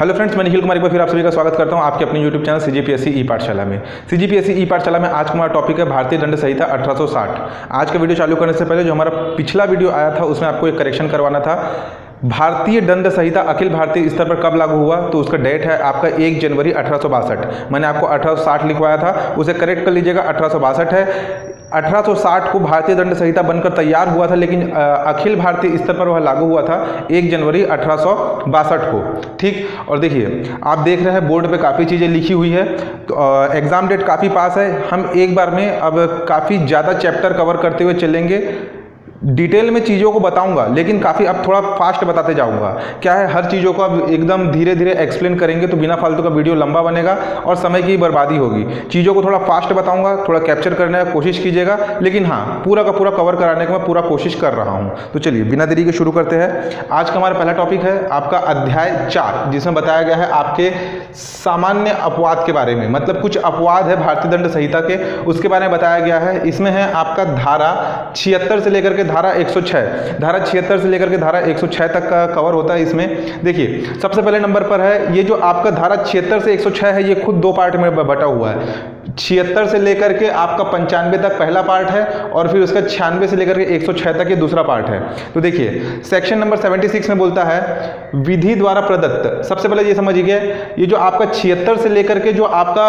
Hello friends, मैं निखिल कुमार एक बार फिर आप सभी का स्वागत करता हूं आपके अपने यूट्यूब चैनल सीजीपीएससी ई पाठशाला में। सीजीपीएससी ई पाठशाला में आज का हमारा टॉपिक है भारतीय दंड संहिता 1860। आज का वीडियो चालू करने से पहले जो हमारा पिछला वीडियो आया था उसमें आपको एक करेक्शन करवाना था। भारतीय दंड संहिता अखिल भारतीय स्तर पर कब लागू हुआ, तो उसका डेट है आपका 1 जनवरी 1862। मैंने आपको 1860 लिखवाया था, उसे करेक्ट कर लीजिएगा, 1862 है। 1860 को भारतीय दंड संहिता बनकर तैयार हुआ था, लेकिन अखिल भारतीय स्तर पर वह लागू हुआ था 1 जनवरी 1862 को। ठीक, और देखिए आप देख रहे हैं बोर्ड पे काफ़ी चीज़ें लिखी हुई है, तो एग्ज़ाम डेट काफ़ी पास है। हम एक बार में अब काफ़ी ज़्यादा चैप्टर कवर करते हुए चलेंगे, डिटेल में चीज़ों को बताऊंगा, लेकिन काफ़ी अब थोड़ा फास्ट बताते जाऊंगा। क्या है, हर चीज़ों को अब एकदम धीरे धीरे एक्सप्लेन करेंगे तो बिना फालतू का वीडियो लंबा बनेगा और समय की बर्बादी होगी। चीज़ों को थोड़ा फास्ट बताऊंगा, थोड़ा कैप्चर करने की कोशिश कीजिएगा, लेकिन हाँ, पूरा का पूरा कवर कराने की मैं पूरा कोशिश कर रहा हूँ। तो चलिए बिना देरी के शुरू करते हैं। आज का हमारा पहला टॉपिक है आपका अध्याय 4, जिसमें बताया गया है आपके सामान्य अपवाद के बारे में, मतलब कुछ अपवाद है भारतीय दंड संहिता के, उसके बारे में बताया गया है। इसमें है आपका धारा 76 से लेकर के धारा 106, धारा 76 से लेकर के धारा 106 तक का कवर होता है इसमें। देखिए सबसे पहले नंबर पर है ये जो आपका धारा 76 से 106 है, ये खुद दो पार्ट में बटा हुआ है। 76 से लेकर के आपका 95 तक पहला पार्ट है और फिर उसका 96 से लेकर के 106 तक ये दूसरा पार्ट है। तो देखिए सेक्शन नंबर 76 में बोलता है विधि द्वारा प्रदत्त। सबसे पहले ये समझिए, ये जो आपका 76 से लेकर के जो आपका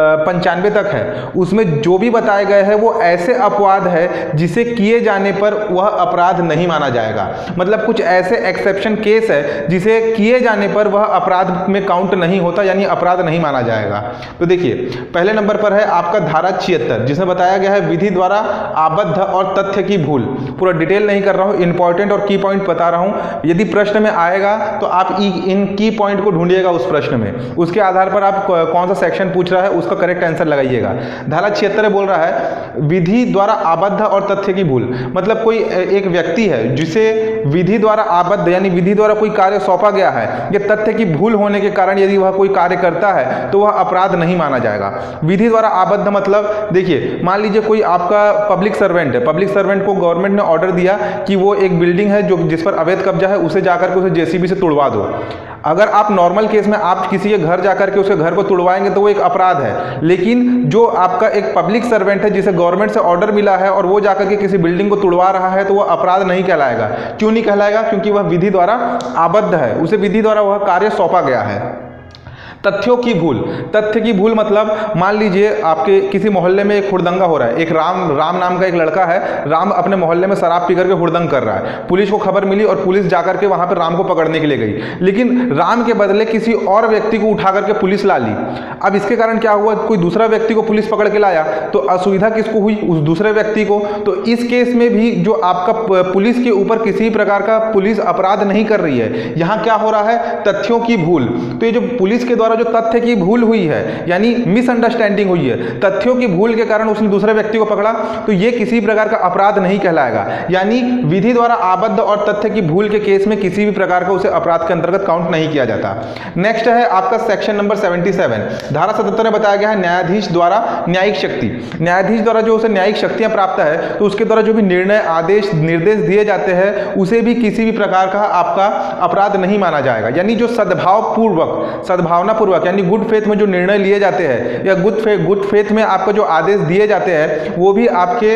95 तक है, उसमें जो भी बताए गए हैं वो ऐसे अपवाद है जिसे किए जाने पर वह अपराध नहीं माना जाएगा। मतलब कुछ ऐसे एक्सेप्शन केस है जिसे किए जाने पर वह अपराध में काउंट नहीं होता, यानी अपराध नहीं माना जाएगा। तो देखिए पहले नंबर पर है आपका धारा 76, जिसमें बताया गया है विधि द्वारा आबद्ध और तथ्य की भूल। पूरा डिटेल नहीं कर रहा हूं, इंपॉर्टेंट और की पॉइंट बता रहा हूं। यदि प्रश्न में आएगा तो आप इन की पॉइंट को ढूंढिएगा उस प्रश्न में, उसके आधार पर आप कौन सा सेक्शन पूछ रहा है उसका करेक्ट आंसर लगाइएगा। धारा 76 बोल रहा है विधि द्वारा आबद्ध और तथ्य की भूल, मतलब कोई एक व्यक्ति है जिसे विधि द्वारा आबद्ध यानी विधि द्वारा कोई कार्य सौंपा गया है, ये तथ्य की भूल होने के कारण यदि वह कोई कार्य करता है तो वह अपराध नहीं माना जाएगा। विधि द्वारा आबद्ध मतलब देखिए मान लीजिए कोई आपका पब्लिक सर्वेंट है, पब्लिक सर्वेंट को गवर्नमेंट ने ऑर्डर दिया कि वो एक बिल्डिंग है जो जिस पर अवैध कब्जा है उसे जाकर के उसे जेसीबी से तुड़वा दो। अगर आप नॉर्मल केस में आप किसी के घर जाकर के उसके घर को तुड़वाएंगे तो वो एक अपराध है, लेकिन जो आपका एक पब्लिक सर्वेंट है जिसे गवर्नमेंट से ऑर्डर मिला है और वो जाकर के किसी बिल्डिंग को तुड़वा रहा है तो वो अपराध नहीं कहलाएगा। क्यों नहीं कहलाएगा? क्योंकि वह विधि द्वारा आबद्ध है, उसे विधि द्वारा वह कार्य सौंपा गया है। तथ्यों की भूल, तथ्य की भूल मतलब मान लीजिए आपके किसी मोहल्ले में एक हुड़दंगा हो रहा है, एक राम नाम का एक लड़का है, राम अपने मोहल्ले में शराब पी करके हुड़दंग कर रहा है। पुलिस को खबर मिली और पुलिस जाकर के वहां पर राम को पकड़ने के लिए गई, लेकिन राम के बदले किसी और व्यक्ति को उठा करके पुलिस ला ली। अब इसके कारण क्या हुआ, कोई दूसरा व्यक्ति को पुलिस पकड़ के लाया तो असुविधा किसको हुई? उस दूसरे व्यक्ति को। तो इस केस में भी जो आपका पुलिस के ऊपर किसी प्रकार का पुलिस अपराध नहीं कर रही है, यहां क्या हो रहा है? तथ्यों की भूल। तो ये जो पुलिस के द्वारा जो तथ्य की भूल हुई है यानी मिसअंडरस्टैंडिंग हुई है, तथ्यों की भूल के कारण उसने दूसरे व्यक्ति को पकड़ा, तो ये किसी प्रकार का अपराध नहीं कहलाएगा। यानी विधि द्वारा आबद्ध और तथ्य की भूल के केस में किसी भी प्रकार का उसे अपराध के अंतर्गत काउंट नहीं किया जाता। नेक्स्ट है आपका सेक्शन नंबर 77, धारा 77 में बताया गया है न्यायाधीश द्वारा न्यायिक शक्ति। न्यायाधीश द्वारा जो उसे न्यायिक शक्तियां प्राप्त है तो उसके द्वारा जो भी निर्णय आदेश निर्देश दिए जाते हैं उसे भी किसी भी प्रकार का आपका अपराध नहीं माना जाएगा। यानी जो सद्भावपूर्वक सद्भावना पूर्वक यानी गुड फेथ में जो निर्णय लिए जाते हैं या गुड फेथ में आपका जो आदेश दिए जाते हैं वो भी आपके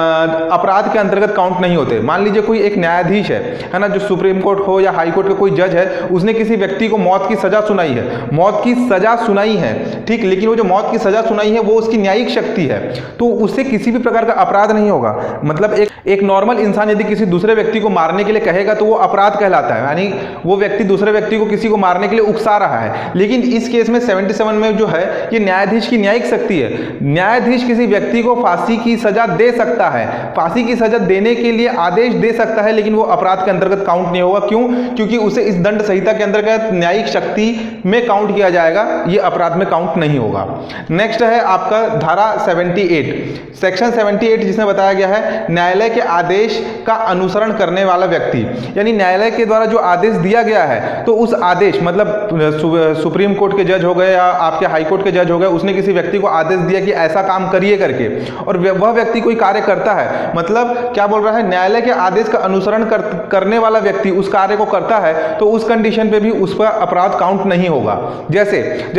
अपराध के अंतर्गत काउंट नहीं होते। मान लीजिए कोई एक न्यायाधीश है ना, जो सुप्रीम कोर्ट हो या हाई कोर्ट का कोई जज है, उसने किसी व्यक्ति को मौत की सजा सुनाई है, मौत की सजा सुनाई है, ठीक, लेकिन वो जो मौत की सजा सुनाई है वो उसकी न्यायिक शक्ति है, तो उससे किसी भी प्रकार का अपराध नहीं होगा। मतलब एक नॉर्मल इंसान यदि किसी दूसरे व्यक्ति को मारने के लिए कहेगा तो वो अपराध कहलाता है, यानी वो व्यक्ति दूसरे व्यक्ति को किसी को मारने के लिए उकसा रहा है। लेकिन इस केस में 77 में जो है ये न्यायाधीश की न्यायिक शक्ति है। न्यायाधीश किसी व्यक्ति को फांसी की सजा दे सकता है, फांसी की सजा देने के लिए आदेश दे सकता है, लेकिन वो अपराध के अंतर्गत काउंट नहीं होगा। क्यों? क्योंकि उसे इस दंड संहिता के अंतर्गत न्यायिक शक्ति में काउंट किया जाएगा, ये अपराध में काउंट नहीं होगा। नेक्स्ट है आपका धारा 78, सेक्शन 78, जिसमें बताया गया है न्यायालय के आदेश का अनुसरण करने वाला व्यक्ति। यानी न्यायालय के द्वारा जो आदेश दिया गया है तो उस आदेश मतलब सुप्रीम कोर्ट के जज हो गए या आपके हाई कोर्ट के जज हो गए, उसने किसी व्यक्ति को आदेश दिया कि ऐसा काम करिए करके, और वह व्यक्ति कोई कार्य करता है, मतलब क्या बोल रहा है, न्यायालय के आदेश का अनुसरण करने वाला व्यक्ति उस कार्य को करता है, तो उस कंडीशन पे भी उस पर अपराध काउंट नहीं होगा। जैसे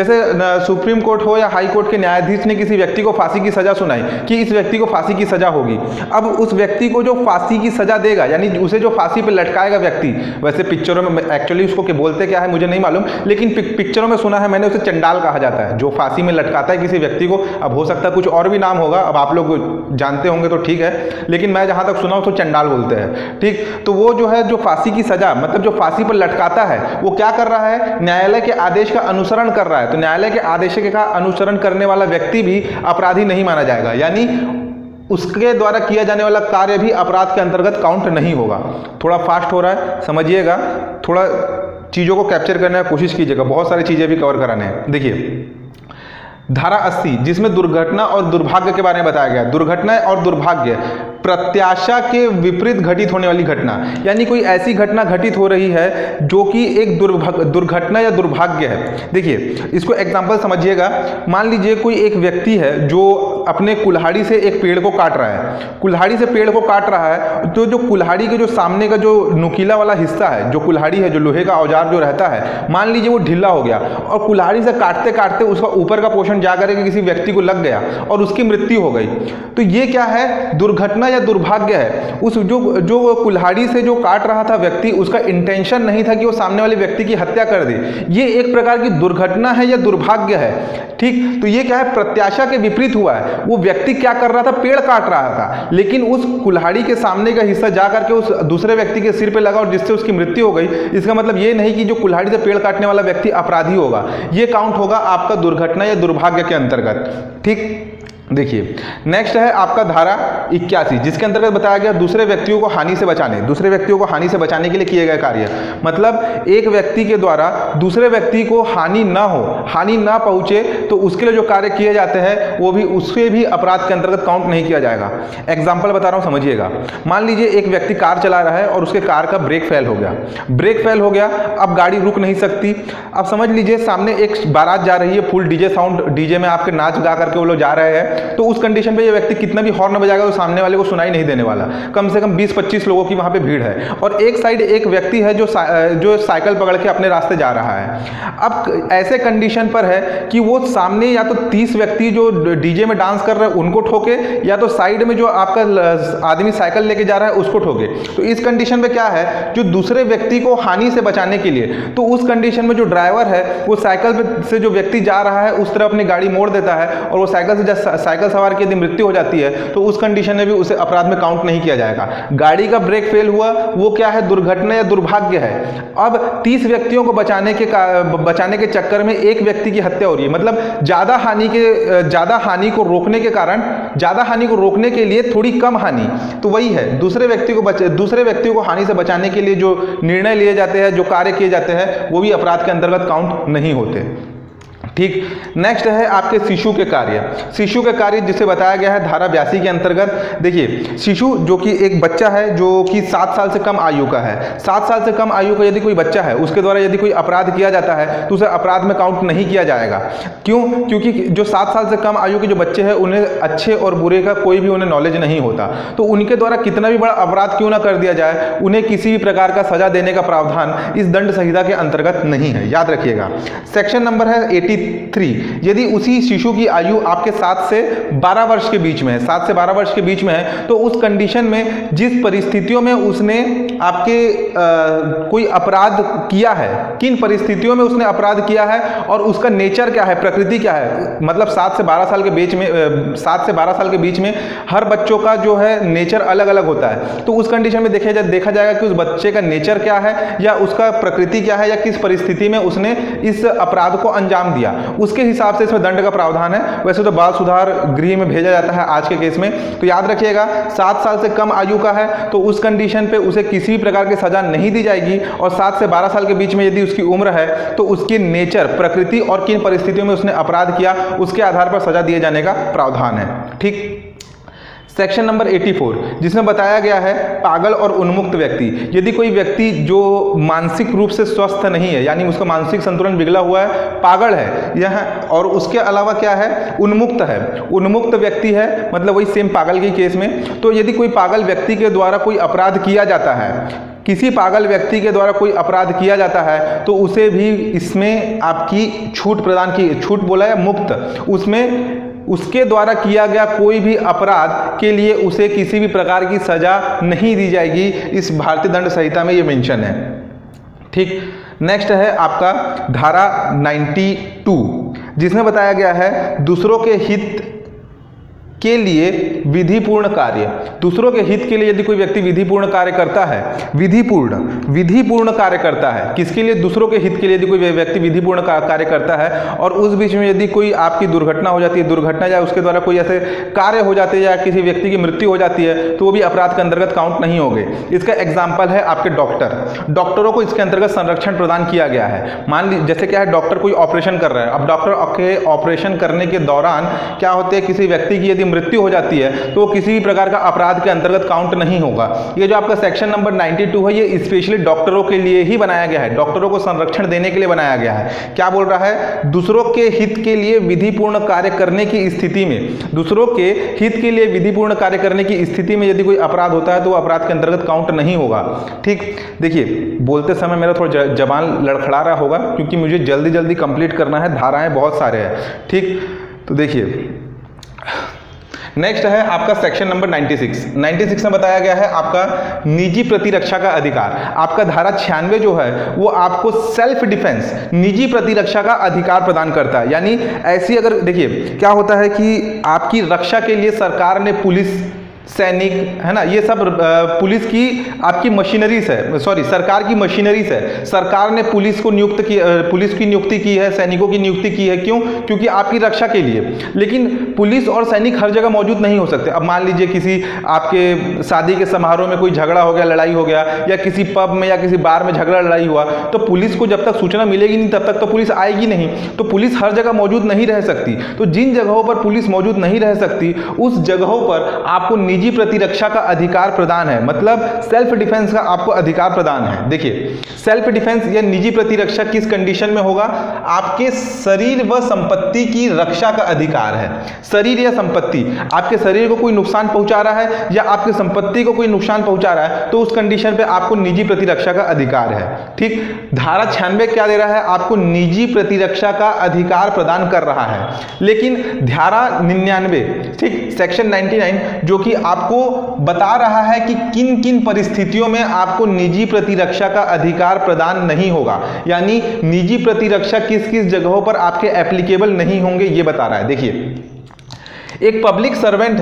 सुप्रीम कोर्ट हो या हाई कोर्ट के न्यायाधीश ने किसी व्यक्ति को फांसी की सजा सुनाई कि इस व्यक्ति को फांसी की सजा होगी। अब उस व्यक्ति को जो फांसी की सजा देगा, यानी उसे जो फांसी पे लटकाएगा व्यक्ति, वैसे पिक्चरों में एक्चुअली उसको बोलते क्या है मुझे नहीं मालूम, लेकिन पिक्चरों में सुना है मैंने, उसे चंडाल कहा जाता है, जो फांसी में लटकाता है किसी व्यक्ति को। अब हो सकता है कुछ और भी नाम होगा, अब आप लोग जानते होंगे तो ठीक है, लेकिन मैं जहां तक सुना हूं तो चंडाल बोलते हैं, ठीक। तो वो जो है, जो फांसी की सजा, मतलब जो फांसी पर लटकाता है, वो क्या कर रहा है, न्यायालय के आदेश का अनुसरण कर रहा है। तो न्यायालय के आदेश का अनुसरण करने वाला व्यक्ति भी अपराधी नहीं माना जाएगा, यानी उसके द्वारा किया जाने वाला कार्य भी अपराध के अंतर्गत काउंट नहीं होगा। थोड़ा फास्ट हो रहा है, समझिएगा, थोड़ा चीज़ों को कैप्चर करने की कोशिश कीजिएगा, बहुत सारी चीज़ें भी कवर कराने हैं। देखिए धारा 80 जिसमें दुर्घटना और दुर्भाग्य के बारे में बताया गया। दुर्घटना और दुर्भाग्य प्रत्याशा के विपरीत घटित होने वाली घटना, यानी कोई ऐसी घटना घटित हो रही है जो कि एक दुर्घटना या दुर्भाग्य है। देखिए इसको एग्जांपल समझिएगा। मान लीजिए कोई एक व्यक्ति है जो अपने कुल्हाड़ी से एक पेड़ को काट रहा है, कुल्हाड़ी से पेड़ को काट रहा है, तो जो कुल्हाड़ी के जो सामने का जो नुकीला वाला हिस्सा है, जो कुल्हाड़ी है, जो लोहे का औजार जो रहता है, मान लीजिए वो ढीला हो गया और कुल्हाड़ी से काटते काटते उसका ऊपर का पोर्शन जाकर के किसी व्यक्ति को लग गया और उसकी मृत्यु हो गई। तो ये क्या है, दुर्घटना या दुर्भाग्य है। उस जो कुल्हाड़ी से जो काट रहा था व्यक्ति, उसका इंटेंशन नहीं था कि वो सामने वाले व्यक्ति की हत्या कर दे। ये एक प्रकार की दुर्घटना है या दुर्भाग्य है, ठीक। तो ये क्या है, प्रत्याशा के विपरीत हुआ है। वो व्यक्ति क्या कर रहा था, पेड़ काट रहा था, लेकिन उस कुल्हाड़ी के सामने का हिस्सा जा करके उस दूसरे व्यक्ति के सिर पे लगा और जिससे उसकी मृत्यु हो गई। इसका मतलब ये नहीं कि जो कुल्हाड़ी से पेड़ काटने वाला व्यक्ति अपराधी होगा, ये काउंट होगा आपका दुर्घटना या दुर्भाग्य के अंतर्गत, ठीक। देखिए नेक्स्ट है आपका धारा 81 जिसके अंतर्गत बताया गया दूसरे व्यक्तियों को हानि से बचाने, दूसरे व्यक्तियों को हानि से बचाने के लिए किए गए कार्य। मतलब एक व्यक्ति के द्वारा दूसरे व्यक्ति को हानि ना हो, हानि ना पहुंचे, तो उसके लिए जो कार्य किए जाते हैं वो भी, उससे भी अपराध के अंतर्गत काउंट नहीं किया जाएगा। एग्जाम्पल बता रहा हूं, समझिएगा। मान लीजिए एक व्यक्ति कार चला रहा है और उसके कार का ब्रेक फेल हो गया, ब्रेक फेल हो गया, अब गाड़ी रुक नहीं सकती। अब समझ लीजिए सामने एक बारात जा रही है, फुल डीजे साउंड, डीजे में आपके नाच गा करके वो लोग जा रहे हैं, तो उस कंडीशन पे ये व्यक्ति कितना भी हॉर्न बजाएगा तो सामने वाले को सुनाई नहीं देने वाला। कम से कम 20-25 लोगों की वहां पे भीड़ है और एक साइड एक व्यक्ति है जो साइकिल पकड़ के अपने रास्ते जा रहा है। अब ऐसे कंडीशन पर है कि वो सामने या तो 30 व्यक्ति जो डीजे में डांस कर रहे हैं उनको ठोके, या तो साइड में जो आपका आदमी साइकिल लेके जा रहा है उसको ठोके। तो इस कंडीशन में क्या है, जो दूसरे व्यक्ति को हानि से बचाने के लिए, तो उस कंडीशन में जो ड्राइवर है वो साइकिल से जो व्यक्ति जा रहा है उस तरफ अपनी गाड़ी मोड़ देता है और वो साइकिल सवार की यदि मृत्यु हो जाती है तो उस कंडीशन में भी उसे अपराध में काउंट नहीं किया जाएगा। गाड़ी का ब्रेक फेल हुआ, वो क्या है, दुर्घटना या दुर्भाग्य है। अब 30 व्यक्तियों को बचाने के चक्कर में एक व्यक्ति की हत्या हो रही है, मतलब ज्यादा हानि को रोकने के कारण, ज्यादा हानि को रोकने के लिए थोड़ी कम हानि, तो वही है दूसरे व्यक्तियों को हानि से बचाने के लिए जो निर्णय लिए जाते हैं, जो कार्य किए जाते हैं, वो भी अपराध के अंतर्गत काउंट नहीं होते, ठीक। नेक्स्ट है आपके शिशु के कार्य। शिशु के कार्य जिसे बताया गया है धारा 82 के अंतर्गत। देखिए शिशु जो कि एक बच्चा है जो कि 7 साल से कम आयु का है, 7 साल से कम आयु का यदि कोई बच्चा है उसके द्वारा यदि कोई अपराध किया जाता है तो उसे अपराध में काउंट नहीं किया जाएगा। क्यों? क्योंकि जो 7 साल से कम आयु के जो बच्चे हैं उन्हें अच्छे और बुरे का कोई भी उन्हें नॉलेज नहीं होता, तो उनके द्वारा कितना भी बड़ा अपराध क्यों ना कर दिया जाए, उन्हें किसी भी प्रकार का सजा देने का प्रावधान इस दंड संहिता के अंतर्गत नहीं है, याद रखिएगा। सेक्शन नंबर है 83। यदि उसी शिशु की आयु आपके 7 से 12 वर्ष के बीच में है, 7 से 12 वर्ष के बीच में है, तो उस कंडीशन में जिस परिस्थितियों में उसने आपके कोई अपराध किया है, किन परिस्थितियों में उसने अपराध किया है और उसका नेचर क्या है, प्रकृति क्या है, मतलब 7 से 12 साल के बीच में 7 से 12 साल के बीच में हर बच्चों का जो है नेचर अलग अलग होता है, तो उस कंडीशन में देखा जाएगा कि उस बच्चे का नेचर क्या है या उसका प्रकृति क्या है या किस परिस्थिति में उसने इस अपराध को अंजाम दिया, उसके हिसाब से इसमें दंड का प्रावधान है। वैसे तो बाल सुधार गृह में भेजा जाता है आज के केस में, तो याद रखिएगा 7 साल से कम आयु का है तो उस कंडीशन पे उसे किसी भी प्रकार की सजा नहीं दी जाएगी, और 7 से 12 साल के बीच में यदि उसकी उम्र है तो उसकी नेचर, प्रकृति और किन परिस्थितियों में उसने अपराध किया उसके आधार पर सजा दिए जाने का प्रावधान है, ठीक। सेक्शन नंबर 84 जिसमें बताया गया है पागल और उन्मुक्त व्यक्ति। यदि कोई व्यक्ति जो मानसिक रूप से स्वस्थ नहीं है, यानी उसका मानसिक संतुलन बिगड़ा हुआ है, पागल है यह, और उसके अलावा क्या है, उन्मुक्त है, उन्मुक्त व्यक्ति है, मतलब वही सेम पागल के केस में। तो यदि कोई पागल व्यक्ति के द्वारा कोई अपराध किया जाता है, किसी पागल व्यक्ति के द्वारा कोई अपराध किया जाता है, तो उसे भी इसमें आपकी छूट प्रदान की, छूट बोला है मुक्त, उसमें उसके द्वारा किया गया कोई भी अपराध के लिए उसे किसी भी प्रकार की सजा नहीं दी जाएगी। इस भारतीय दंड संहिता में ये मेंशन है। ठीक, नेक्स्ट है आपका धारा 92 जिसमें बताया गया है दूसरों के हित के लिए विधिपूर्ण कार्य। दूसरों के हित के लिए यदि कोई व्यक्ति विधिपूर्ण कार्य करता है, विधिपूर्ण कार्य करता है, किसके लिए, दूसरों के हित के लिए यदि कोई व्यक्ति विधिपूर्ण कार्य करता है और उस बीच में यदि कोई आपकी दुर्घटना हो जाती है, दुर्घटना या उसके द्वारा कोई ऐसे कार्य हो जाते हैं या किसी व्यक्ति की मृत्यु हो जाती है, तो वो भी अपराध के अंतर्गत काउंट नहीं होंगे। इसका एग्जाम्पल है आपके डॉक्टर। डॉक्टरों को इसके अंतर्गत संरक्षण प्रदान किया गया है। मान लीजिए जैसे क्या है, डॉक्टर कोई ऑपरेशन कर रहा है, अब डॉक्टर के ऑपरेशन करने के दौरान क्या होते हैं, किसी व्यक्ति की यदि मृत्यु हो जाती है तो वो किसी भी प्रकार का अपराध के अंतर्गत काउंट नहीं होगा। ये जो आपका सेक्शन नंबर 92 है ये स्पेशली डॉक्टरों के लिए ही बनाया गया है, डॉक्टरों को संरक्षण देने के लिए बनाया गया है। क्या बोल रहा है, दूसरों के हित के लिए विधिपूर्ण कार्य करने की स्थिति में, दूसरों के हित के लिए विधिपूर्ण कार्य करने की स्थिति में यदि कोई अपराध होता है तो वो अपराध के अंतर्गत काउंट नहीं होगा। ठीक, देखिए बोलते समय मेरा थोड़ा जबान लड़खड़ा रहा होगा क्योंकि मुझे जल्दी जल्दी कंप्लीट करना है, धाराएं बहुत सारे हैं। ठीक, तो देखिए नेक्स्ट है आपका सेक्शन नंबर 96 में बताया गया है आपका निजी प्रतिरक्षा का अधिकार। आपका धारा 96 जो है वो आपको सेल्फ डिफेंस, निजी प्रतिरक्षा का अधिकार प्रदान करता है। यानी ऐसी, अगर देखिए क्या होता है कि आपकी रक्षा के लिए सरकार ने पुलिस, सैनिक, है ना, ये सब पुलिस की आपकी मशीनरीज है, सॉरी सरकार की मशीनरीज है। सरकार ने पुलिस को नियुक्त की, पुलिस की नियुक्ति की है, सैनिकों की नियुक्ति की है। क्यों? क्योंकि आपकी रक्षा के लिए। लेकिन पुलिस और सैनिक हर जगह मौजूद नहीं हो सकते। अब मान लीजिए किसी आपके शादी के समारोह में कोई झगड़ा हो गया, लड़ाई हो गया, या किसी पब में या किसी बार में झगड़ा लड़ाई हुआ, तो पुलिस को जब तक सूचना मिलेगी नहीं तब तक तो पुलिस आएगी नहीं। तो पुलिस हर जगह मौजूद नहीं रह सकती। तो जिन जगहों पर पुलिस मौजूद नहीं रह सकती उस जगहों पर आपको निजी प्रतिरक्षा का अधिकार प्रदान है, मतलब सेल्फ डिफेंस का आपको अधिकार प्रदान है। देखिए सेल्फ डिफेंस या निजी प्रतिरक्षा किस कंडीशन में होगा, आपके शरीर व संपत्ति की रक्षा का अधिकार है। शरीर या संपत्ति, आपके शरीर को कोई नुकसान पहुंचा रहा है या आपकी संपत्ति को कोई नुकसान पहुंचा रहा है तो उस कंडीशन पे आपको निजी प्रतिरक्षा का अधिकार है। ठीक, धारा 96 क्या दे रहा है, आपको निजी प्रतिरक्षा का अधिकार प्रदान कर रहा है। लेकिन धारा 99, ठीक, सेक्शन 99 जो कि आपको बता रहा है कि किन किन परिस्थितियों में आपको निजी प्रतिरक्षा का अधिकार प्रदान नहीं होगा, यानी निजी प्रतिरक्षा किस किस जगहों पर आपके एप्लीकेबल नहीं होंगे ये बता रहा है। देखिए एक पब्लिक सर्वेंट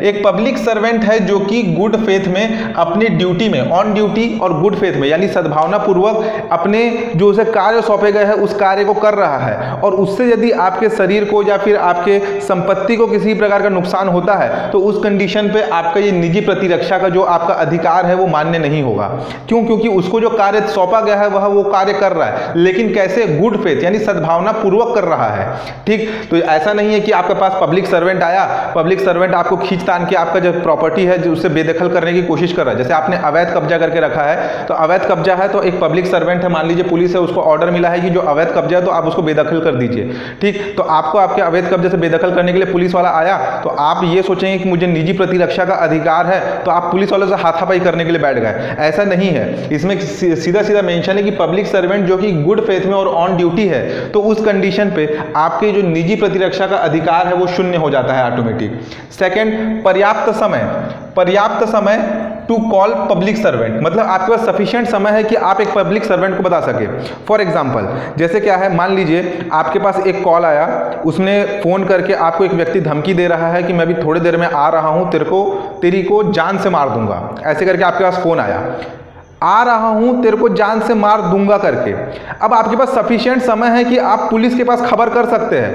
है जो कि गुड फेथ में अपनी ड्यूटी में, ऑन ड्यूटी और गुड फेथ में, यानी सद्भावना पूर्वक अपने जो उसे कार्य सौंपे गए हैं उस कार्य को कर रहा है, और उससे यदि आपके शरीर को या फिर आपके संपत्ति को किसी प्रकार का नुकसान होता है तो उस कंडीशन पे आपका ये निजी प्रतिरक्षा का जो आपका अधिकार है वो मान्य नहीं होगा। क्यों? क्योंकि उसको जो कार्य सौंपा गया है वह वो कार्य कर रहा है, लेकिन कैसे, गुड फेथ यानी सद्भावना पूर्वक कर रहा है। ठीक, तो ऐसा नहीं है कि आपके पास पब्लिक सर्वेंट आया, पब्लिक सर्वेंट आपको खींच तान के आपका जो प्रॉपर्टी है जो उससे बेदखल करने की कोशिश कर रहा है। जैसे आपने अवैध कब्जा करके रखा है, तो अवैध कब्जा है तो एक पब्लिक सर्वेंट है, मान लीजिए पुलिस है, उसको ऑर्डर मिला है कि जो अवैध कब्जा है तो आप उसको बेदखल कर दीजिए। ठीक, तो आपको आपके अवैध कब्जे से बेदखल करने के लिए पुलिस वाला आया तो आप ये सोचेंगे कि मुझे निजी प्रतिरक्षा का अधिकार है तो आप पुलिस वालों से हाथापाई करने के लिए बैठ गए। ऐसा नहीं है, इसमें सीधा सीधा मेंशन है कि पब्लिक सर्वेंट जो कि गुड फेथ में और ऑन ड्यूटी है तो उस कंडीशन पे आपके जो निजी प्रतिरक्षा का अधिकार है वो शून्य हो जाता है ऑटोमेटिक। सेकंड, पर्याप्त समय टू कॉल पब्लिक सर्वेंट, मतलब आपके पास सफिशिएंट समय है कि आप एक पब्लिक सर्वेंट को बता सके। फॉर एग्जांपल जैसे क्या है, मान लीजिए आपके पास एक कॉल आया, उसने फोन करके आपको एक व्यक्ति धमकी दे रहा है कि मैं अभी थोड़ी देर में आ रहा हूं, तेरी को जान से मार दूंगा, ऐसे करके आपके पास फोन आया, आ रहा हूं तेरे को जान से मार दूंगा करके। अब आपके पास सफिशिएंट समय है कि आप पुलिस के पास खबर कर सकते हैं,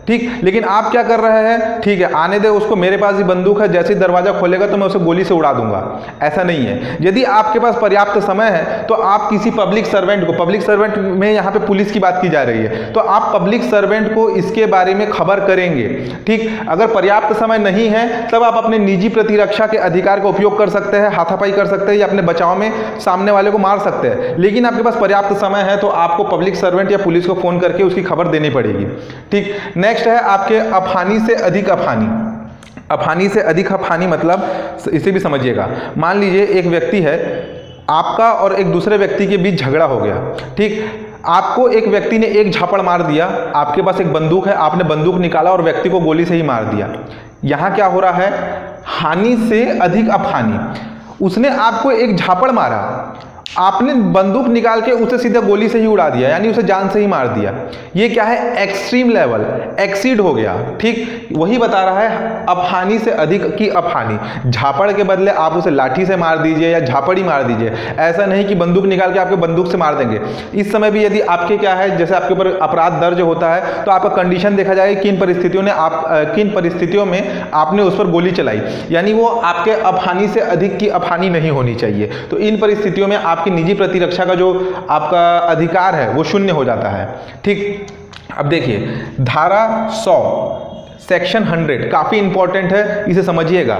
ठीक। लेकिन आप क्या कर रहे हैं, ठीक है आने दे उसको, मेरे पास ही बंदूक है, जैसे ही दरवाजा खोलेगा तो मैं उसे गोली से उड़ा दूंगा, ऐसा नहीं है। यदि आपके पास पर्याप्त समय है तो आप किसी पब्लिक सर्वेंट को, पब्लिक सर्वेंट में यहाँ पे पुलिस की बात की जा रही है, तो आप पब्लिक सर्वेंट को इसके बारे में खबर करेंगे। ठीक। अगर पर्याप्त समय नहीं है तब आप अपने निजी प्रतिरक्षा के अधिकार का उपयोग कर सकते हैं, हाथापाई कर सकते हैं या अपने बचाव में सामने वाले को मार सकते हैं। लेकिन आपके पास पर्याप्त समय है तो आपको पब्लिक सर्वेंट या पुलिस को फोन करके उसकी खबर देनी पड़ेगी। ठीक। नेक्स्ट है आपके अफानी से अधिक अफानी। अफानी से अधिक अफानी मतलब इसे भी समझिएगा। मान लीजिए एक व्यक्ति है, आपका और एक दूसरे व्यक्ति के बीच झगड़ा हो गया। ठीक। आपको एक व्यक्ति ने एक झापड़ मार दिया, आपके पास एक बंदूक है, आपने बंदूक निकाला और व्यक्ति को गोली से ही मार दिया। यहां क्या हो रहा है, हानि से अधिक अफानी। उसने आपको एक झापड़ मारा, आपने बंदूक निकाल के उसे सीधा गोली से ही उड़ा दिया, यानी उसे जान से ही मार दिया। ये क्या है, एक्सट्रीम लेवल, एक्सीड हो गया। ठीक। वही बता रहा है अफानी से अधिक की अफानी। झापड़ के बदले आप उसे लाठी से मार दीजिए या झापड़ ही मार दीजिए, ऐसा नहीं कि बंदूक निकाल के आपके बंदूक से मार देंगे। इस समय भी यदि आपके क्या है, जैसे आपके ऊपर अपराध दर्ज होता है तो आपका कंडीशन देखा जाएगा किन परिस्थितियों में आपने उस पर गोली चलाई, यानी वो आपके अफानी से अधिक की अफानी नहीं होनी चाहिए। तो इन परिस्थितियों में आपकी निजी प्रतिरक्षा का जो आपका अधिकार है वो शून्य हो जाता है। ठीक। अब देखिए धारा 100 सेक्शन 100 काफी इंपॉर्टेंट है, इसे समझिएगा।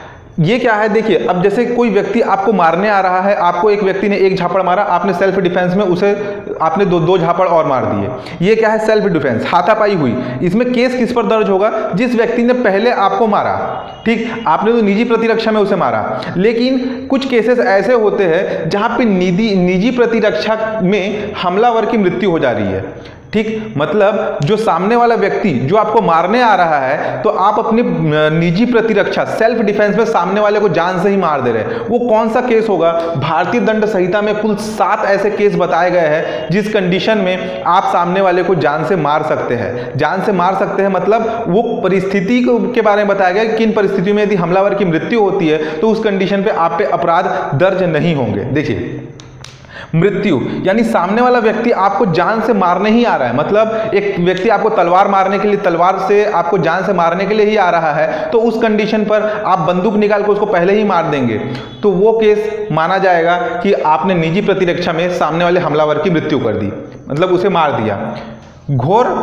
ये क्या है, देखिए अब जैसे कोई व्यक्ति आपको मारने आ रहा है, आपको एक व्यक्ति ने एक झापड़ मारा, आपने सेल्फ डिफेंस में उसे आपने दो झापड़ और मार दिए। ये क्या है, सेल्फ डिफेंस, हाथापाई हुई। इसमें केस किस पर दर्ज होगा, जिस व्यक्ति ने पहले आपको मारा। ठीक। आपने तो निजी प्रतिरक्षा में उसे मारा, लेकिन कुछ केसेस ऐसे होते हैं जहां पे निजी प्रतिरक्षा में हमलावर की मृत्यु हो जा रही है। ठीक। मतलब जो सामने वाला व्यक्ति जो आपको मारने आ रहा है, तो आप अपनी निजी प्रतिरक्षा सेल्फ डिफेंस में सामने वाले को जान से ही मार दे रहे हैं। वो कौन सा केस होगा, भारतीय दंड संहिता में कुल 7 ऐसे केस बताए गए हैं जिस कंडीशन में आप सामने वाले को जान से मार सकते हैं। जान से मार सकते हैं मतलब वो परिस्थिति के बारे में बताया गया, किन परिस्थितियों में यदि हमलावर की मृत्यु होती है तो उस कंडीशन पे आप पे अपराध दर्ज नहीं होंगे। देखिए मृत्यु यानी सामने वाला व्यक्ति आपको जान से मारने ही आ रहा है, मतलब एक व्यक्ति आपको तलवार मारने के लिए, तलवार से आपको जान से मारने के लिए ही आ रहा है, तो उस कंडीशन पर आप बंदूक निकाल कर उसको पहले ही मार देंगे तो वो केस माना जाएगा कि आपने निजी प्रतिरक्षा में सामने वाले हमलावर की मृत्यु कर दी, मतलब उसे मार दिया। घोर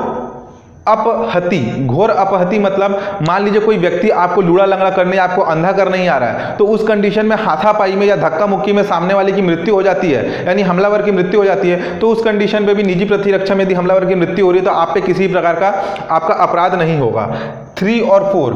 अपहति, घोर अपहति मतलब मान लीजिए कोई व्यक्ति आपको लूड़ा लंगड़ा करने, आपको अंधा करने ही आ रहा है, तो उस कंडीशन में हाथापाई में या धक्का मुक्की में सामने वाले की मृत्यु हो जाती है, यानी हमलावर की मृत्यु हो जाती है, तो उस कंडीशन पे भी निजी प्रतिरक्षा में यदि हमलावर की मृत्यु हो रही है तो आप पे किसी प्रकार का आपका अपराध नहीं होगा। 3 और 4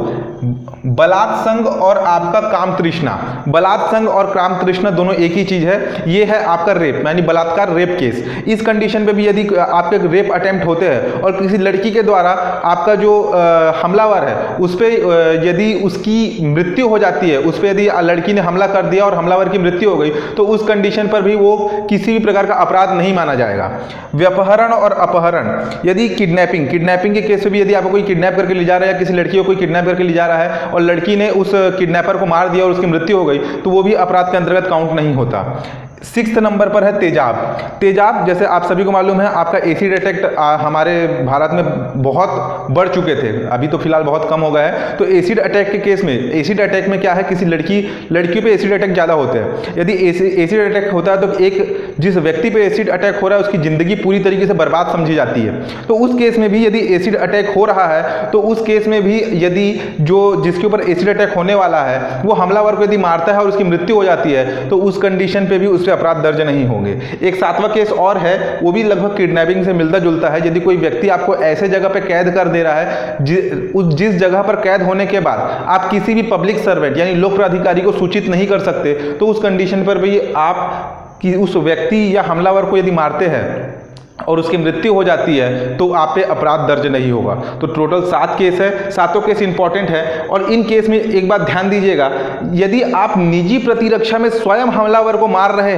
बलात्संग और आपका काम तृष्णा। बलात्संग और काम तृष्णा दोनों एक ही चीज है। ये है आपका रेप यानी बलात्कार, रेप केस। इस कंडीशन पे भी यदि आपके रेप अटेम्प्ट होते हैं और किसी लड़की के द्वारा आपका जो हमलावर है उस पर यदि उसकी मृत्यु हो जाती है, उस पर यदि लड़की ने हमला कर दिया और हमलावर की मृत्यु हो गई, तो उस कंडीशन पर भी वो किसी भी प्रकार का अपराध नहीं माना जाएगा। व्यपहरण और अपहरण, यदि किडनैपिंग के केस में भी यदि आपको कोई किडनैप करके ले जा रहा है या किसी लड़की को कोई किडनैप करके ले जा रहा है और लड़की ने उस किडनैपर को मार दिया और उसकी मृत्यु हो गई, तो वो भी अपराध के अंतर्गत काउंट नहीं होता। 6 नंबर पर है तेजाब। तेजाब जैसे आप सभी को मालूम है, आपका एसिड अटैक हमारे भारत में बहुत बढ़ चुके थे, अभी तो फिलहाल बहुत कम हो गया है। तो एसिड अटैक के केस में, एसिड अटैक में क्या है, किसी लड़कियों पे एसिड अटैक ज़्यादा होते हैं। यदि एसिड अटैक होता है तो एक जिस व्यक्ति पे एसिड अटैक हो रहा है उसकी ज़िंदगी पूरी तरीके से बर्बाद समझी जाती है। तो उस केस में भी यदि एसिड अटैक हो रहा है तो उस केस में भी यदि जिसके ऊपर एसिड अटैक होने वाला है वो हमलावर को यदि मारता है और उसकी मृत्यु हो जाती है, तो उस कंडीशन पे भी उस अपराध दर्ज नहीं होंगे। एक 7वां केस और है, वो भी लगभग किडनैपिंग से मिलता जुलता है। यदि कोई व्यक्ति आपको ऐसे जगह पे कैद कर दे रहा है जिस जगह पर कैद होने के बाद आप किसी भी पब्लिक सर्वेंट यानी लोक प्राधिकारी को सूचित नहीं कर सकते, तो उस कंडीशन पर भी आप उस व्यक्ति या हमलावर को यदि मारते हैं और उसकी मृत्यु हो जाती है तो आप पे अपराध दर्ज नहीं होगा। तो टोटल 7 केस है, 7 केस इंपॉर्टेंट है। और इन केस में एक बात ध्यान दीजिएगा, यदि आप निजी प्रतिरक्षा में स्वयं हमलावर को मार रहे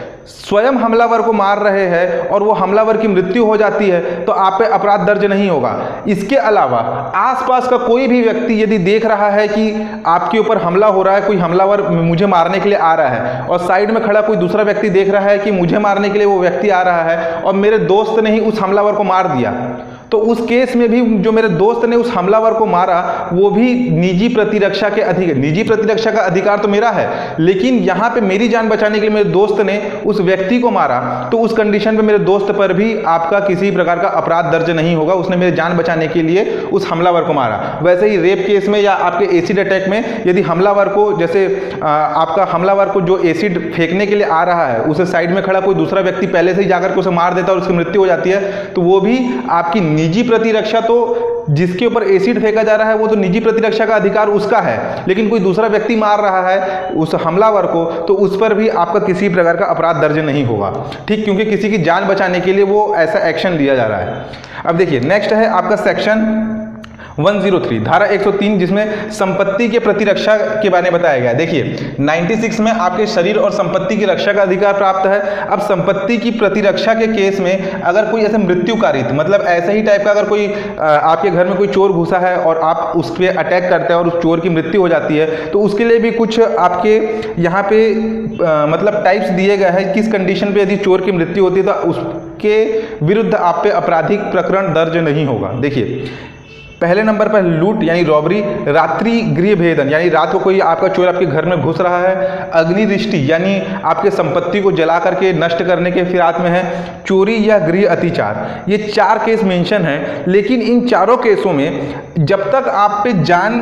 हैं और वो हमलावर की मृत्यु हो जाती है तो आप पे अपराध दर्ज नहीं होगा। इसके अलावा आसपास का कोई भी व्यक्ति यदि देख रहा है कि आपके ऊपर हमला हो रहा है, कोई हमलावर मुझे मारने के लिए आ रहा है और साइड में खड़ा कोई दूसरा व्यक्ति देख रहा है कि मुझे मारने के लिए वो व्यक्ति आ रहा है और मेरे दोस्त ने ही उस हमलावर को मार दिया, तो तो उस केस में भी जो मेरे दोस्त ने उस हमलावर को मारा वो भी निजी प्रतिरक्षा के अधिकार, निजी प्रतिरक्षा का अधिकार तो मेरा है, लेकिन यहां पे मेरी जान बचाने के लिए मेरे दोस्त ने उस व्यक्ति को मारा, तो उस कंडीशन पे मेरे दोस्त पर भी आपका किसी प्रकार का अपराध दर्ज नहीं होगा, उसने मेरी जान बचाने के लिए उस हमलावर को मारा। वैसे ही रेप केस में या आपके एसिड अटैक में यदि हमलावर को, जैसे आपका हमलावर को जो एसिड फेंकने के लिए आ रहा है उसे साइड में खड़ा कोई दूसरा व्यक्ति पहले से ही जाकर के उसे मार देता है और उसकी मृत्यु हो जाती है, तो वो भी आपकी निजी प्रतिरक्षा, तो जिसके ऊपर एसिड फेंका जा रहा है वो तो निजी प्रतिरक्षा का अधिकार उसका है, लेकिन कोई दूसरा व्यक्ति मार रहा है उस हमलावर को, तो उस पर भी आपका किसी प्रकार का अपराध दर्ज नहीं होगा, ठीक, क्योंकि किसी की जान बचाने के लिए वो ऐसा एक्शन लिया जा रहा है। अब देखिए नेक्स्ट है आपका सेक्शन 103 धारा 103, जिसमें संपत्ति के प्रतिरक्षा के बारे में बताया गया है। देखिए 96 में आपके शरीर और संपत्ति की रक्षा का अधिकार प्राप्त है। अब संपत्ति की प्रतिरक्षा के केस में अगर कोई ऐसे मृत्युकारित, मतलब ऐसे ही टाइप का अगर कोई आपके घर में कोई चोर घुसा है और आप उस पर अटैक करते हैं और उस चोर की मृत्यु हो जाती है, तो उसके लिए भी कुछ आपके यहाँ पे मतलब टाइप्स दिए गए हैं, किस कंडीशन पे यदि चोर की मृत्यु होती है तो उसके विरुद्ध आप पे आपराधिक प्रकरण दर्ज नहीं होगा। देखिए पहले नंबर पर लूट यानी रॉबरी, रात्रि गृह भेदन यानी रात को कोई आपका चोर आपके घर में घुस रहा है, अग्निदृष्टि यानी आपके संपत्ति को जला करके नष्ट करने के फिराक में है, चोरी या गृह अतिचार। ये 4 केस मेंशन हैं, लेकिन इन चारों केसों में जब तक आप पे जान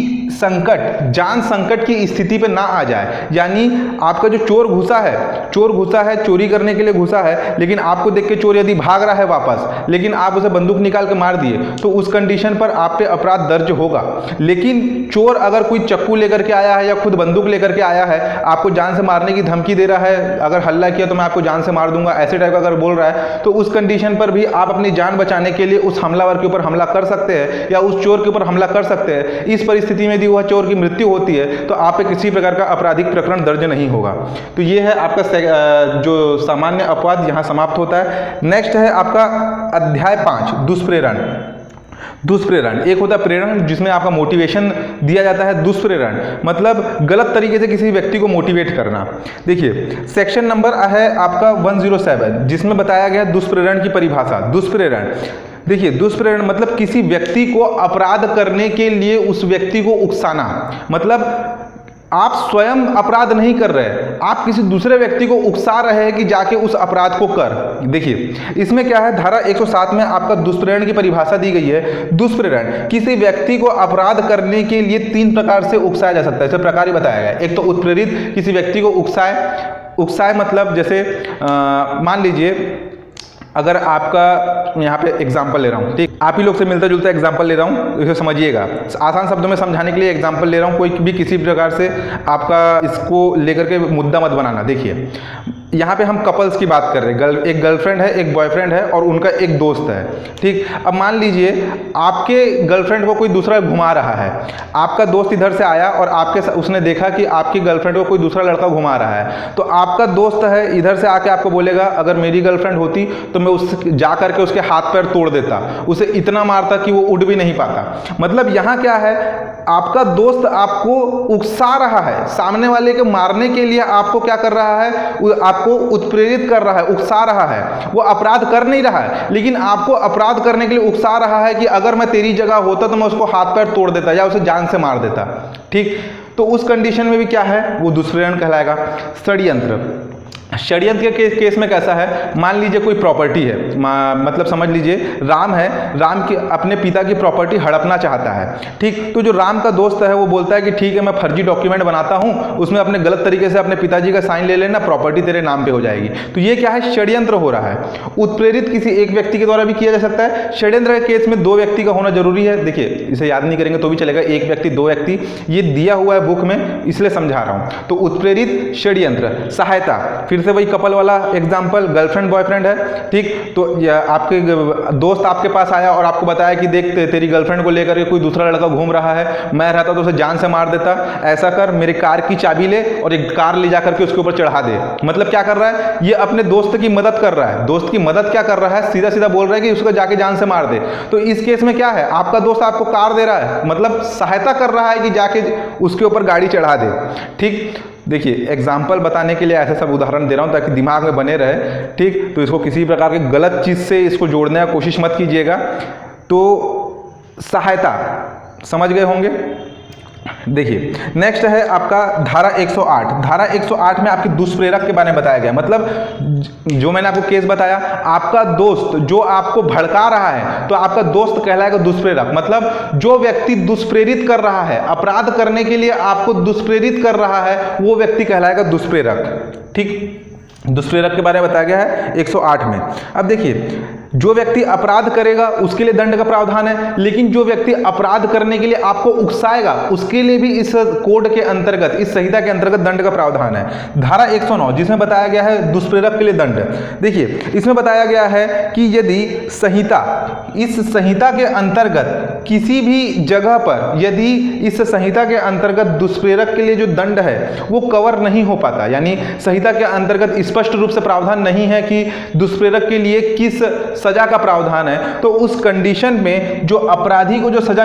संकट की स्थिति पे ना आ जाए, यानी आपका जो चोर घुसा है चोरी करने के लिए घुसा है, लेकिन आपको देख के चोर यदि भाग रहा है वापस, लेकिन आप उसे बंदूक निकाल के मार दिए, तो उस कंडीशन पर आप पे अपराध दर्ज होगा। लेकिन चोर अगर कोई चक्कू लेकर के आया है या खुद बंदूक लेकर के आया है, आपको जान से मारने की धमकी दे रहा है, अगर हल्ला किया तो मैं आपको जान से मार दूंगा, ऐसे टाइप का अगर बोल रहा है, तो उस कंडीशन पर भी आप अपनी जान बचाने के लिए उस हमलावर के ऊपर हमला कर सकते हैं या उस चोर के ऊपर हमला कर सकते हैं। इस परिस्थिति में यदि वह चोर की मृत्यु होती है तो आप पे किसी प्रकार का आपराधिक प्रकरण दर्ज नहीं होगा। तो ये है आपका जो सामान्य अपवाद यहाँ समाप्त होता है। नेक्स्ट है आपका अध्याय 5 दुष्प्रेरण। एक होता है प्रेरण, जिसमें आपका मोटिवेशन दिया जाता है। दुष्प्रेरण मतलब गलत तरीके से किसी व्यक्ति को मोटिवेट करना। देखिए सेक्शन नंबर है आपका 107, जिसमें बताया गया दुष्प्रेरण की परिभाषा। दुष्प्रेरण, देखिए दुष्प्रेरण मतलब किसी व्यक्ति को अपराध करने के लिए उस व्यक्ति को उकसाना, मतलब आप स्वयं अपराध नहीं कर रहे, आप किसी दूसरे व्यक्ति को उकसा रहे हैं कि जाके उस अपराध को कर। देखिए इसमें क्या है, धारा 107 में आपका दुष्प्रेरण की परिभाषा दी गई है। दुष्प्रेरण किसी व्यक्ति को अपराध करने के लिए 3 प्रकार से उकसाया जा सकता है। इसे प्रकार ही बताया गया है। एक तो उत्प्रेरित, किसी व्यक्ति को उकसाए मतलब जैसे मान लीजिए अगर आपका यहाँ पे एग्जाम्पल ले रहा हूँ, ठीक, आप ही लोग से मिलता जुलता एग्जाम्पल ले रहा हूँ, इसे समझिएगा। आसान शब्दों में समझाने के लिए एग्जाम्पल ले रहा हूँ, कोई भी किसी प्रकार से आपका इसको लेकर के मुद्दा मत बनाना। देखिए यहाँ पे हम कपल्स की बात कर रहे हैं, एक गर्लफ्रेंड है, एक बॉयफ्रेंड है और उनका एक दोस्त है, ठीक। अब मान लीजिए आपके गर्लफ्रेंड को कोई दूसरा घुमा रहा है, आपका दोस्त इधर से आया और उसने देखा कि आपकी गर्लफ्रेंड को कोई दूसरा लड़का घुमा रहा है, तो आपका दोस्त है इधर से आके आपको बोलेगा अगर मेरी गर्लफ्रेंड होती तो मैं जा करके उसके हाथ पैर तोड़ देता, उसे इतना मारता कि वो उड़ भी नहीं पाता। मतलब यहाँ क्या है, आपका दोस्त आपको उकसा रहा है, सामने वाले के मारने के लिए आपको क्या कर रहा है, आपको उत्प्रेरित कर रहा है, उकसा रहा है। वो अपराध कर नहीं रहा है, लेकिन आपको अपराध करने के लिए उकसा रहा है कि अगर मैं तेरी जगह होता तो मैं उसको हाथ पैर तोड़ देता या उसे जान से मार देता, ठीक। तो उस कंडीशन में भी क्या है, वो दुष्प्रेरण कहलाएगा। षड्यंत्र के केस में कैसा है, मान लीजिए कोई प्रॉपर्टी है, मतलब समझ लीजिए राम है, राम की अपने पिता की प्रॉपर्टी हड़पना चाहता है, ठीक। तो जो राम का दोस्त है वो बोलता है कि ठीक है मैं फर्जी डॉक्यूमेंट बनाता हूँ, उसमें अपने गलत तरीके से अपने पिताजी का साइन ले लेना, प्रॉपर्टी तेरे नाम पे हो जाएगी। तो ये क्या है, षड्यंत्र हो रहा है। उत्प्रेरित किसी एक व्यक्ति के द्वारा भी किया जा सकता है। षड्यंत्र के केस में 2 व्यक्ति का होना जरूरी है। देखिए इसे याद नहीं करेंगे तो भी चलेगा, 1 व्यक्ति 2 व्यक्ति, ये दिया हुआ है बुक में इसलिए समझा रहा हूँ। तो उत्प्रेरित, षड्यंत्र, सहायता, फिर से वही कपल वाला एग्जांपल, गर्लफ्रेंड बॉयफ्रेंड है, ठीक। तो आपके दोस्त आपके पास आया और आपको बताया कि देख तेरी गर्लफ्रेंड को लेकर के कोई दूसरा लड़का घूम रहा है, मैं रहता तो उसे जान से मार देता, ऐसा कर मेरे कार की चाबी ले और एक कार ले जाकर के उसके ऊपर चढ़ा दे। मतलब क्या कर रहा है, ये अपने दोस्त की मदद कर रहा है। दोस्त की मदद क्या कर रहा है, सीधा सीधा बोल रहा है कि उसको जाके जान से मार दे। तो इस केस में क्या है, आपका दोस्त आपको कार दे रहा है, मतलब सहायता कर रहा है कि जाके उसके ऊपर गाड़ी चढ़ा दे, ठीक। देखिए एग्जाम्पल बताने के लिए ऐसे सब उदाहरण दे रहा हूँ ताकि दिमाग में बने रहे, ठीक। तो इसको किसी प्रकार के गलत चीज़ से इसको जोड़ने की कोशिश मत कीजिएगा। तो सहायता समझ गए होंगे। देखिए नेक्स्ट है आपका धारा 108। धारा 108 में आपके दुष्प्रेरक के बारे में बताया गया। मतलब जो मैंने आपको केस बताया, आपका दोस्त जो आपको भड़का रहा है तो आपका दोस्त कहलाएगा दुष्प्रेरक। मतलब जो व्यक्ति दुष्प्रेरित कर रहा है, अपराध करने के लिए आपको दुष्प्रेरित कर रहा है, वो व्यक्ति कहलाएगा दुष्प्रेरक, ठीक। दुष्प्रेरक के बारे में बताया गया है 108 में। अब देखिए जो व्यक्ति अपराध करेगा उसके लिए दंड का प्रावधान है, लेकिन जो व्यक्ति अपराध करने के लिए आपको उकसाएगा उसके लिए भी इस कोड के अंतर्गत, इस संहिता के अंतर्गत दंड का प्रावधान है। धारा 109 जिसमें बताया गया है दुष्प्रेरक के लिए दंड। देखिए इसमें बताया गया है कि यदि इस संहिता के अंतर्गत किसी भी जगह पर यदि इस संहिता के अंतर्गत दुष्प्रेरक के लिए जो दंड है वो कवर नहीं हो पाता, यानी संहिता के अंतर्गत स्पष्ट रूप से प्रावधान नहीं है कि दुष्प्रेरक के लिए किस सजा का प्रावधान है, तो उस कंडीशन में जो अपराधी को जो सजा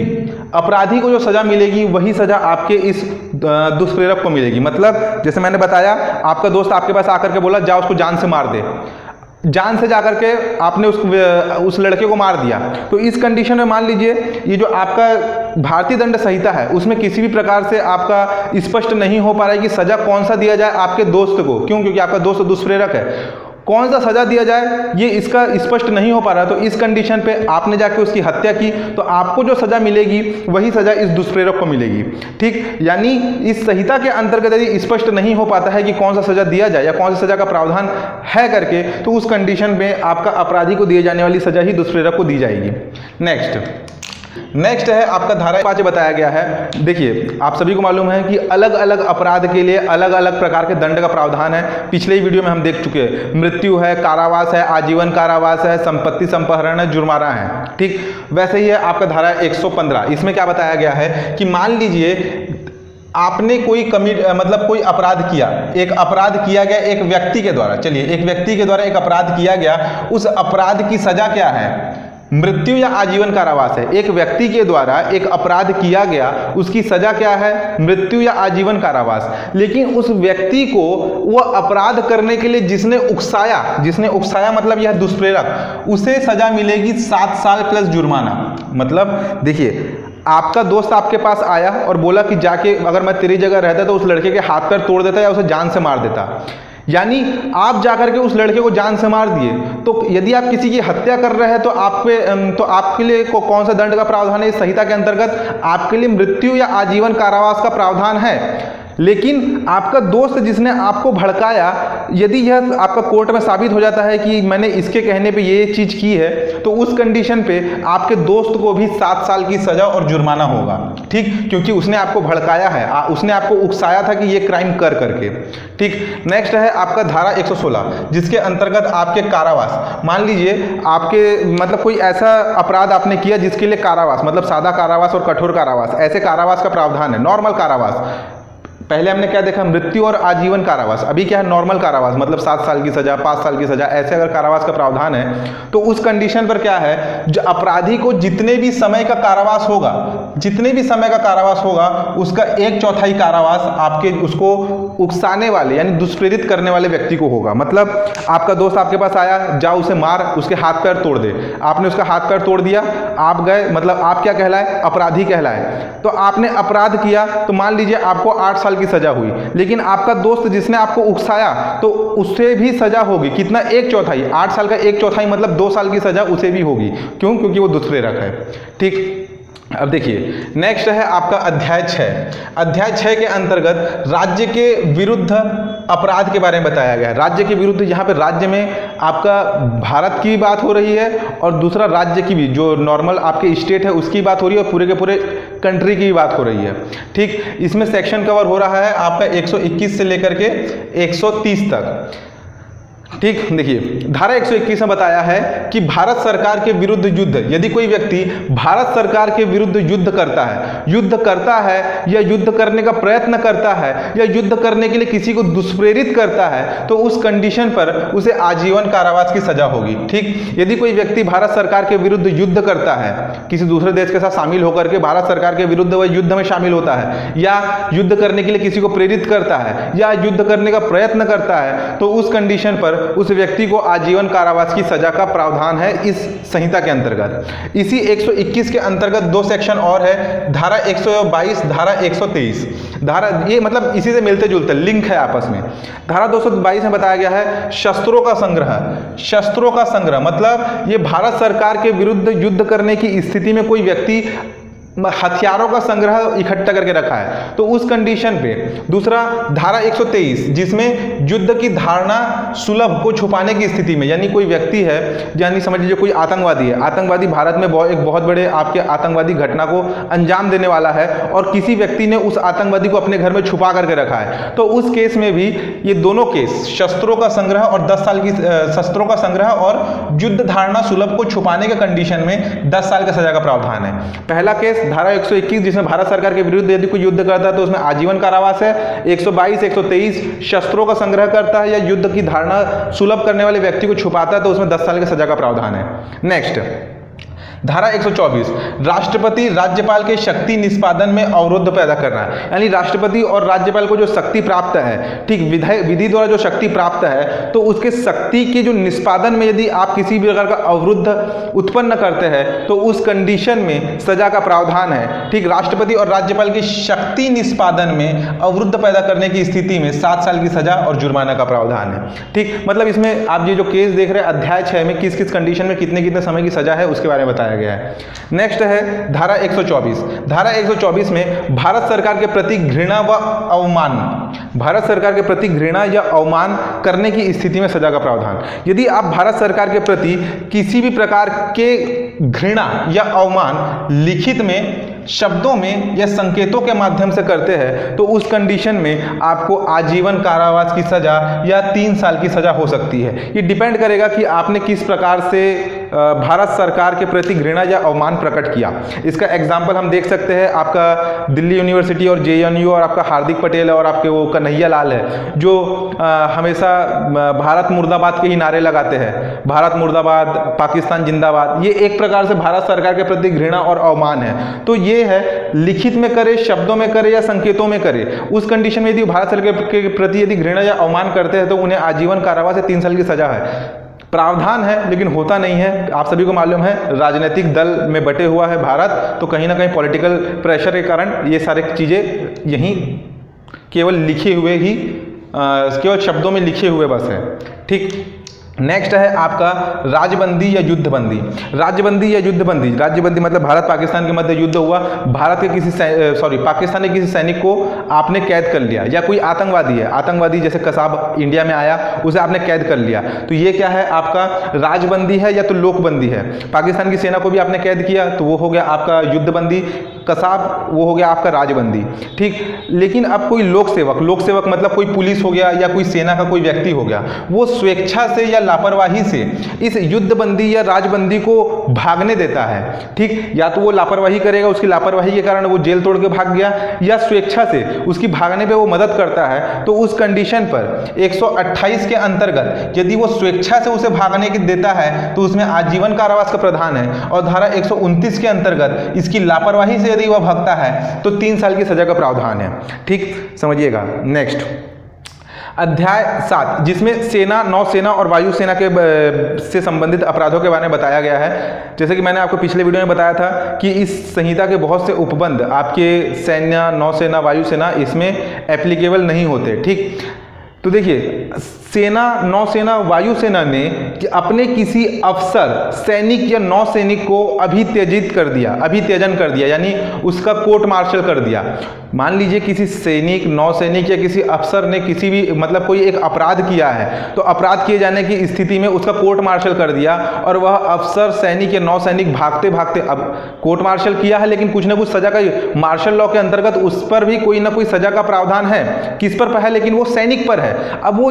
मिलेगी वही सजा आपके इस दुष्प्रेरक को मिलेगी। मतलब जैसे मैंने बताया, आपका दोस्त आपके पास आकर के बोला जा उसको जान से मार दे, जान से जाकर के आपने उस लड़के को मार दिया, तो इस कंडीशन में मान लीजिए ये जो आपका भारतीय दंड संहिता है उसमें किसी भी प्रकार से आपका स्पष्ट नहीं हो पा रहा है कि सजा कौन सा दिया जाए आपके दोस्त को। क्यों? क्योंकि आपका दोस्त दुष्प्रेरक है, कौन सा सजा दिया जाए ये इसका स्पष्ट नहीं हो पा रहा। तो इस कंडीशन पे आपने जाके उसकी हत्या की तो आपको जो सजा मिलेगी वही सजा इस दुष्प्रेरक को मिलेगी, ठीक। यानी इस संहिता के अंतर्गत यदि स्पष्ट नहीं हो पाता है कि कौन सा सजा दिया जाए या कौन सा सजा का प्रावधान है करके, तो उस कंडीशन में आपका अपराधी को दिए जाने वाली सजा ही दुष्प्रेरक को दी जाएगी। नेक्स्ट है आपका धारा 5 बताया गया है। देखिए आप सभी को मालूम है कि अलग अलग अपराध के लिए अलग अलग प्रकार के दंड का प्रावधान है। पिछले ही वीडियो में हम देख चुके हैं, मृत्यु है, कारावास है, आजीवन कारावास है, संपत्ति संपहरण है, जुर्माना है, ठीक। वैसे ही है आपका धारा 115। इसमें क्या बताया गया है कि मान लीजिए आपने कोई कोई अपराध किया, एक अपराध किया गया एक व्यक्ति के द्वारा, चलिए एक व्यक्ति के द्वारा एक अपराध किया गया, उस अपराध की सजा क्या है? मृत्यु या आजीवन कारावास है। एक व्यक्ति के द्वारा एक अपराध किया गया, उसकी सजा क्या है? मृत्यु या आजीवन कारावास। लेकिन उस व्यक्ति को वह अपराध करने के लिए जिसने उकसाया मतलब यह दुष्प्रेरक, उसे सजा मिलेगी 7 साल प्लस जुर्माना। मतलब देखिए आपका दोस्त आपके पास आया और बोला कि जाके अगर मैं तेरी जगह रहता तो उस लड़के के हाथ पैर तोड़ देता या उसे जान से मार देता, यानी आप जाकर के उस लड़के को जान से मार दिए। तो यदि आप किसी की हत्या कर रहे हैं तो आपके लिए कौन सा दंड का प्रावधान है? इस संहिता के अंतर्गत आपके लिए मृत्यु या आजीवन कारावास का प्रावधान है। लेकिन आपका दोस्त जिसने आपको भड़काया, यदि यह आपका कोर्ट में साबित हो जाता है कि मैंने इसके कहने पे ये चीज की है, तो उस कंडीशन पे आपके दोस्त को भी 7 साल की सजा और जुर्माना होगा, ठीक। क्योंकि उसने आपको भड़काया है, उसने आपको उकसाया था कि ये क्राइम कर करके, ठीक। नेक्स्ट है आपका धारा 116 जिसके अंतर्गत आपके कारावास, मान लीजिए आपके कोई ऐसा अपराध आपने किया जिसके लिए कारावास, मतलब सादा कारावास और कठोर कारावास, ऐसे कारावास का प्रावधान है। नॉर्मल कारावास पहले हमने क्या देखा? मृत्यु और आजीवन कारावास। अभी क्या है? नॉर्मल कारावास, मतलब 7 साल की सजा, 5 साल की सजा, ऐसे अगर कारावास का प्रावधान है तो उस कंडीशन पर क्या है, जो अपराधी को जितने भी समय का कारावास होगा उसका 1/4 कारावास आपके उसको उकसाने वाले यानी दुष्प्रेरित करने वाले व्यक्ति को होगा। मतलब आपका दोस्त आपके पास आया, जा उसे मार, उसके हाथ पैर तोड़ दे। आपने उसका हाथ पैर तोड़ दिया, आप गए, मतलब आप क्या कहलाए? अपराधी कहलाए। तो आपने अपराध किया तो मान लीजिए आपको 8 साल की सजा हुई, लेकिन आपका दोस्त जिसने आपको उकसाया तो उससे भी सजा होगी कितना? 1/4। 8 साल का 1/4 मतलब 2 साल की सजा उसे भी होगी। क्यों? क्योंकि वो दुष्प्रेरक है, ठीक। अब देखिए नेक्स्ट है आपका अध्याय 6। अध्याय 6 के अंतर्गत राज्य के विरुद्ध अपराध के बारे में बताया गया है। राज्य के विरुद्ध, यहाँ पे राज्य में आपका भारत की बात हो रही है और दूसरा राज्य की भी, जो नॉर्मल आपके स्टेट है उसकी बात हो रही है और पूरे के पूरे कंट्री की भी बात हो रही है, ठीक। इसमें सेक्शन कवर हो रहा है आपका 121 से लेकर के 130 तक, ठीक, देखिए धारा 121 में बताया है कि भारत सरकार के विरुद्ध युद्ध, यदि कोई व्यक्ति भारत सरकार के विरुद्ध युद्ध करता है या युद्ध करने का प्रयत्न करता है या युद्ध करने के लिए किसी को दुष्प्रेरित करता है, तो उस कंडीशन पर उसे आजीवन कारावास की सजा होगी। ठीक, यदि कोई व्यक्ति भारत सरकार के विरुद्ध युद्ध करता है, किसी दूसरे देश के साथ शामिल होकर के भारत सरकार के विरुद्ध वह युद्ध में शामिल होता है या युद्ध करने के लिए किसी को प्रेरित करता है या युद्ध करने का प्रयत्न करता है, तो उस कंडीशन पर उस व्यक्ति को आजीवन कारावास की सजा का प्रावधान है इस संहिता के अंतर्गत। इसी 121 के अंतर्गत दो सेक्शन और है, धारा 122, धारा 123। धारा ये मतलब इसी से मिलते जुलते लिंक है आपस में। धारा 222 में बताया गया है शस्त्रों का संग्रह। शस्त्रों का संग्रह मतलब ये भारत सरकार के विरुद्ध युद्ध करने की स्थिति में कोई व्यक्ति हथियारों का संग्रह इकट्ठा करके रखा है, तो उस कंडीशन पे। दूसरा धारा 123 जिसमें युद्ध की धारणा सुलभ को छुपाने की स्थिति में, यानी कोई व्यक्ति है, यानी समझ लीजिए कोई आतंकवादी है, आतंकवादी भारत में एक बहुत बड़े आपके आतंकवादी घटना को अंजाम देने वाला है और किसी व्यक्ति ने उस आतंकवादी को अपने घर में छुपा करके रखा है, तो उस केस में भी ये दोनों केस शस्त्रों का संग्रह और 10 साल की शस्त्रों का संग्रह और युद्ध धारणा सुलभ को छुपाने के कंडीशन में 10 साल की सजा का प्रावधान है। पहला केस धारा 121 जिसमें भारत सरकार के विरुद्ध यदि कोई युद्ध करता है तो उसमें आजीवन कारावास है। 122, 123 शस्त्रों का संग्रह करता है या युद्ध की धारणा सुलभ करने वाले व्यक्ति को छुपाता है तो उसमें 10 साल की सजा का प्रावधान है। नेक्स्ट धारा 124 राष्ट्रपति राज्यपाल के शक्ति निष्पादन में अवरोध पैदा करना है, यानी राष्ट्रपति और राज्यपाल को जो शक्ति प्राप्त है, ठीक, विधि द्वारा जो शक्ति प्राप्त है, तो उसके शक्ति के जो निष्पादन में यदि आप किसी भी प्रकार का अवरुद्ध उत्पन्न करते हैं तो उस कंडीशन में सजा का प्रावधान है। ठीक, राष्ट्रपति और राज्यपाल की शक्ति निष्पादन में अवरुद्ध पैदा करने की स्थिति में 7 साल की सजा और जुर्माना का प्रावधान है। ठीक, मतलब इसमें आप ये जो केस देख रहे हैं अध्याय 6 में किस किस कंडीशन में कितने कितने समय की सजा है उसके बारे में बताया गया है। नेक्स्ट है धारा 124। धारा 124 में भारत सरकार के प्रति घृणा व अवमान, भारत सरकार के प्रति घृणा या अवमान करने की स्थिति में सजा का प्रावधान। यदि आप भारत सरकार के प्रति किसी भी प्रकार के घृणा या अवमान लिखित में, शब्दों में या संकेतों के माध्यम से करते हैं तो उस कंडीशन में आपको आजीवन कारावास की सजा या 3 साल की सजा हो सकती है। ये डिपेंड करेगा कि आपने किस प्रकार से भारत सरकार के प्रति घृणा या अवमान प्रकट किया। इसका एग्जाम्पल हम देख सकते हैं, आपका दिल्ली यूनिवर्सिटी और JNU और आपका हार्दिक पटेल और आपके वो कन्हैया लाल है जो हमेशा भारत मुर्दाबाद के ही नारे लगाते हैं, भारत मुर्दाबाद, पाकिस्तान जिंदाबाद। ये एक प्रकार से भारत सरकार के प्रति घृणा और अवमान है। तो ये है लिखित में करे, शब्दों में करे या संकेतों में करे, उस कंडीशन में यदि भारत सरकार के प्रति यदि घृणा या अवमान करते हैं तो उन्हें आजीवन कारावास से 3 साल की सजा है। प्रावधान है लेकिन होता नहीं है। आप सभी को मालूम है राजनीतिक दल में बटे हुआ है भारत, तो कहीं ना कहीं पॉलिटिकल प्रेशर के कारण ये सारी चीज़ें यहीं केवल लिखे हुए ही, केवल शब्दों में लिखे हुए बस है। ठीक, नेक्स्ट है आपका राज्यबंदी या युद्धबंदी। राज्यबंदी या युद्धबंदी, राज्यबंदी मतलब भारत पाकिस्तान के मध्य युद्ध हुआ, भारत के किसी पाकिस्तान के किसी सैनिक को आपने कैद कर लिया, या कोई आतंकवादी है, आतंकवादी जैसे कसाब इंडिया में आया उसे आपने कैद कर लिया, तो ये क्या है आपका राजबंदी है या तो लोकबंदी है। पाकिस्तान की सेना को भी आपने कैद किया तो वो हो गया आपका युद्धबंदी, कसाब वो हो गया आपका राजबंदी। ठीक, लेकिन अब कोई लोक सेवक मतलब कोई पुलिस हो गया या कोई सेना का कोई व्यक्ति हो गया, वो स्वेच्छा से या लापरवाही से इस युद्धबंदी या राजबंदी को भागने देता है। ठीक, या तो वो लापरवाही करेगा, उसकी लापरवाही के कारण वो जेल तोड़ के भाग गया, या स्वेच्छा से उसकी भागने पे वो मदद करता है, तो उस कंडीशन पर 128 के अंतर्गत यदि वो स्वेच्छा से उसे भागने की देता है तो उसमें आजीवन कारावास का प्रावधान है, और धारा 129 के अंतर्गत इसकी लापरवाही से यदि वह भागता है तो 3 साल की सजा का प्रावधान है। ठीक, समझिएगा। नेक्स्ट अध्याय 7 जिसमें सेना, नौसेना और वायुसेना के से संबंधित अपराधों के बारे में बताया गया है। जैसे कि मैंने आपको पिछले वीडियो में बताया था कि इस संहिता के बहुत से उपबंध आपके सैन्य, नौसेना, वायुसेना इसमें एप्लीकेबल नहीं होते। ठीक, तो देखिए सेना, नौसेना, वायुसेना ने अपने किसी अफसर, सैनिक या नौसैनिक को अभित्यजन कर दिया, यानी उसका कोर्ट मार्शल कर दिया। मान लीजिए किसी सैनिक, नौसैनिक या किसी अफसर ने किसी भी मतलब कोई एक अपराध किया है, तो अपराध किए जाने की स्थिति में उसका कोर्ट मार्शल कर दिया, और वह अफसर, सैनिक या नौसैनिक भागते भागते, अब कोर्ट मार्शल किया है लेकिन कुछ ना कुछ सजा का, मार्शल लॉ के अंतर्गत उस पर भी कोई ना कोई सजा का प्रावधान है। किस पर है? लेकिन वो सैनिक पर है। अब वो जो है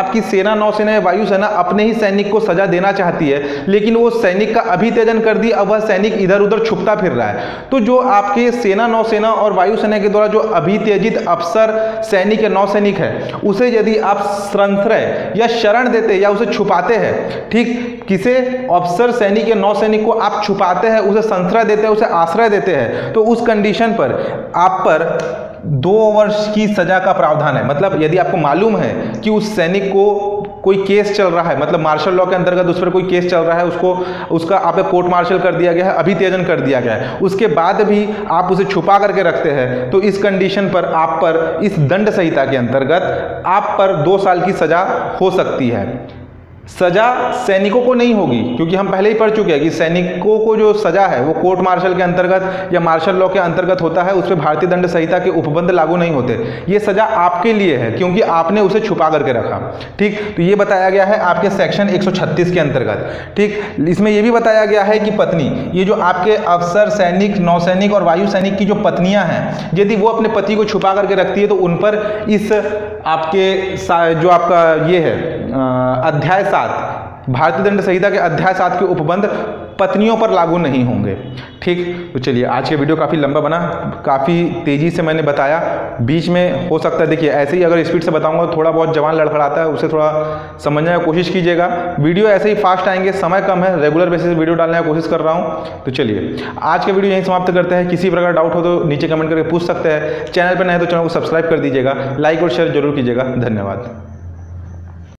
आपकी सेना, नौसेना या वायुसेना अपने ही सैनिक को सजा देना चाहती है, लेकिन वो सैनिक का अभित्यजन कर दी, अब वह सैनिक इधर उधर छुपता फिर रहा है, तो जो आपके सेना, नौसेना और वायुसेना के द्वारा जो अभित्यजित अफसर, सैनिक या नौसैनिक है, उसे यदि आप संश्रय या शरण देते या उसे छुपाते हैं, ठीक, किसे, अफसर, सैनिक या नौसैनिक को आप छुपाते हैं, उसे संश्रय देते हैं, उसे आश्रय देते हैं, तो उस कंडीशन पर आप पर 2 वर्ष की सजा का प्रावधान है। मतलब यदि आपको मालूम है कि उस सैनिक को कोई केस चल रहा है, मतलब मार्शल लॉ के अंतर्गत उस पर कोई केस चल रहा है, उसका आप कोर्ट मार्शल कर दिया गया है, अभित्यजन कर दिया गया है, उसके बाद भी आप उसे छुपा करके रखते हैं, तो इस कंडीशन पर आप पर इस दंड संहिता के अंतर्गत आप पर 2 साल की सजा हो सकती है। सजा सैनिकों को नहीं होगी, क्योंकि हम पहले ही पढ़ चुके हैं कि सैनिकों को जो सजा है वो कोर्ट मार्शल के अंतर्गत या मार्शल लॉ के अंतर्गत होता है, उस पर भारतीय दंड संहिता के उपबंध लागू नहीं होते। ये सजा आपके लिए है क्योंकि आपने उसे छुपा करके रखा, ठीक। तो ये बताया गया है आपके सेक्शन 136 के अंतर्गत, ठीक। इसमें यह भी बताया गया है कि पत्नी, ये जो आपके अफसर, सैनिक, नौसैनिक और वायु सैनिक की जो पत्नियां हैं, यदि वो अपने पति को छुपा करके रखती है तो उन पर इस आपके जो आपका ये है अध्याय 7 भारतीय दंड संहिता के अध्याय 7 के उपबंध पत्नियों पर लागू नहीं होंगे, ठीक। तो चलिए, आज के वीडियो काफ़ी लंबा बना, काफ़ी तेज़ी से मैंने बताया, बीच में हो सकता है, देखिए ऐसे ही अगर स्पीड से बताऊंगा तो थोड़ा बहुत जवान लड़खड़ाता है, उसे थोड़ा समझने की कोशिश कीजिएगा। वीडियो ऐसे ही फास्ट आएंगे, समय कम है, रेगुलर बेसिस पे वीडियो डालने की कोशिश कर रहा हूँ। तो चलिए, आज का वीडियो यहीं समाप्त करते हैं। किसी प्रकार डाउट हो तो नीचे कमेंट करके पूछ सकते हैं। चैनल पर नए तो चैनल को सब्सक्राइब कर दीजिएगा, लाइक और शेयर जरूर कीजिएगा। धन्यवाद।